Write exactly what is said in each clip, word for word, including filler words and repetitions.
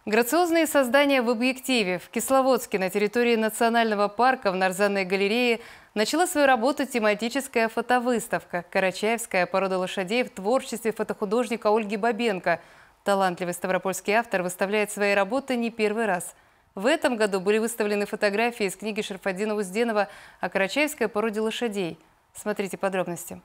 Грациозные создания в объективе. В Кисловодске на территории национального парка в Нарзанной галерее начала свою работу тематическая фотовыставка «Карачаевская порода лошадей» в творчестве фотохудожника Ольги Бабенко. Талантливый ставропольский автор выставляет свои работы не первый раз. В этом году были выставлены фотографии из книги Шарфаддина Узденова о карачаевской породе лошадей. Смотрите подробности.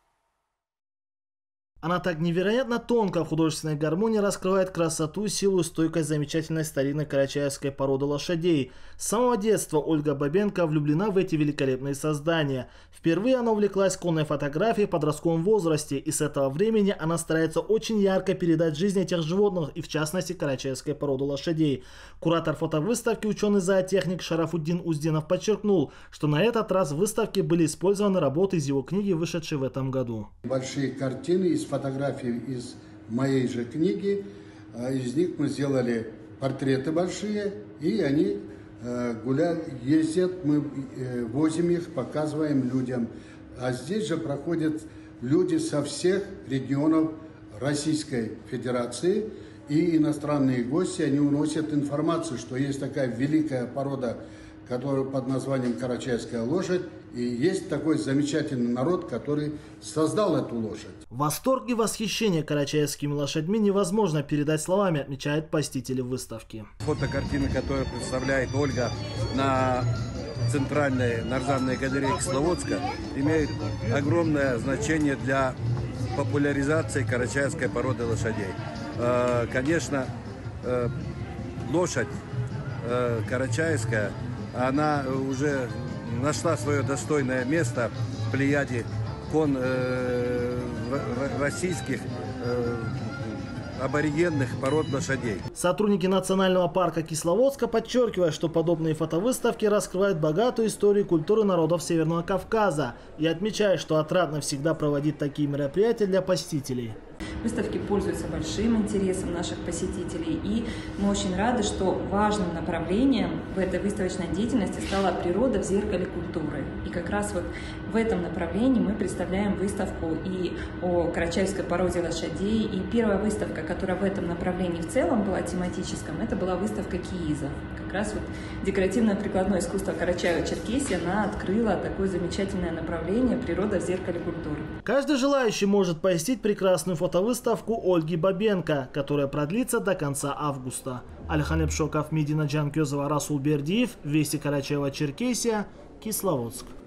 Она так невероятно тонко в художественной гармонии раскрывает красоту, силу и стойкость замечательной старинной карачаевской породы лошадей. С самого детства Ольга Бабенко влюблена в эти великолепные создания. Впервые она увлеклась конной фотографией в подростковом возрасте, и с этого времени она старается очень ярко передать жизнь этих животных, и в частности карачаевской породы лошадей. Куратор фотовыставки, ученый-зоотехник Шарафуддин Узденов подчеркнул, что на этот раз в выставке были использованы работы из его книги, вышедшей в этом году. Большие картины из фотографий из моей же книги. Из них мы сделали портреты большие, и они гуляют, ездят, мы возим их, показываем людям. А здесь же проходят люди со всех регионов Российской Федерации, и иностранные гости, они уносят информацию, что есть такая великая порода, которая под названием карачаевская лошадь, и есть такой замечательный народ, который создал эту лошадь. Восторг и восхищение карачаевскими лошадьми невозможно передать словами, отмечают посетители выставки. Фотокартина, которую представляет Ольга на центральной Нарзанной галерее Кисловодска, имеет огромное значение для популяризации карачаевской породы лошадей. Конечно, лошадь карачаевская, она уже нашла свое достойное место в плеяде кон э, российских э, аборигенных пород лошадей. Сотрудники национального парка Кисловодска подчеркивают, что подобные фотовыставки раскрывают богатую историю и культуру народов Северного Кавказа, и отмечают, что отрадно всегда проводить такие мероприятия для посетителей. Выставки пользуются большим интересом наших посетителей, и мы очень рады, что важным направлением в этой выставочной деятельности стала природа в зеркале культуры. И как раз вот в этом направлении мы представляем выставку и о карачаевской породе лошадей. И первая выставка, которая в этом направлении в целом была тематическом, это была выставка киизов. Как раз вот декоративное прикладное искусство Карачаево-Черкесии, она открыла такое замечательное направление природа в зеркале культуры. Каждый желающий может посетить прекрасную фотовыставку выставку Ольги Бабенко, которая продлится до конца августа. Алихан Лепшоков, Медина Джанкезова, Расул Бердиев, Вести Карачаево-Черкесия, Кисловодск.